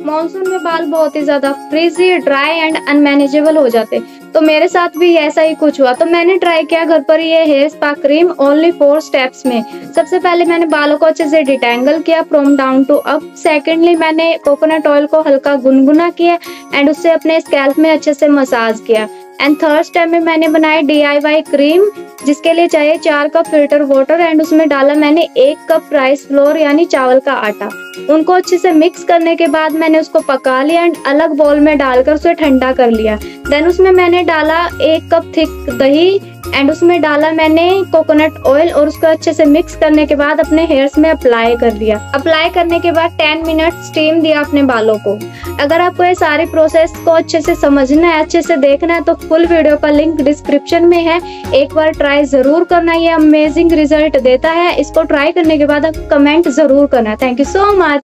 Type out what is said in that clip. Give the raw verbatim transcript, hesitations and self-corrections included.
Monsoon में बाल बहुत ही ज्यादा फ्रिजी, ड्राई एंड अनमैनेजेबल हो जाते, तो मेरे साथ भी ऐसा ही कुछ हुआ। तो मैंने ट्राई किया घर पर ये hair spa cream only four steps में। सबसे पहले मैंने बालों को अच्छे से डिटेंगल किया from down to up. Secondly मैंने कोकोनट ऑयल को हल्का गुनगुना किया एंड उससे अपने स्कैल्प में अच्छे से मसाज किया। एंड थर्ड स्टेप में मैंने बनाई डी आई वाई क्रीम, जिसके लिए चाहिए चार कप फिल्टर वाटर एंड उसमें डाला मैंने एक कप राइस फ्लोर यानी चावल का आटा। उनको अच्छे से मिक्स करने के बाद मैंने उसको पका लिया एंड अलग बाउल में डालकर उसे ठंडा कर लिया। देन उसमें मैंने डाला एक कप थिक दही एंड उसमें डाला मैंने कोकोनट ऑयल और उसको अच्छे से मिक्स करने के बाद अपने हेयर्स में अप्लाई कर दिया। अप्लाई करने के बाद टेन मिनट स्टीम दिया अपने बालों को। अगर आपको ये सारी प्रोसेस को अच्छे से समझना है, अच्छे से देखना है, तो फुल वीडियो का लिंक डिस्क्रिप्शन में है, एक बार ट्राई जरूर करना। ये अमेजिंग रिजल्ट देता है। इसको ट्राई करने के बाद आप कमेंट जरूर करना। Thank you so much.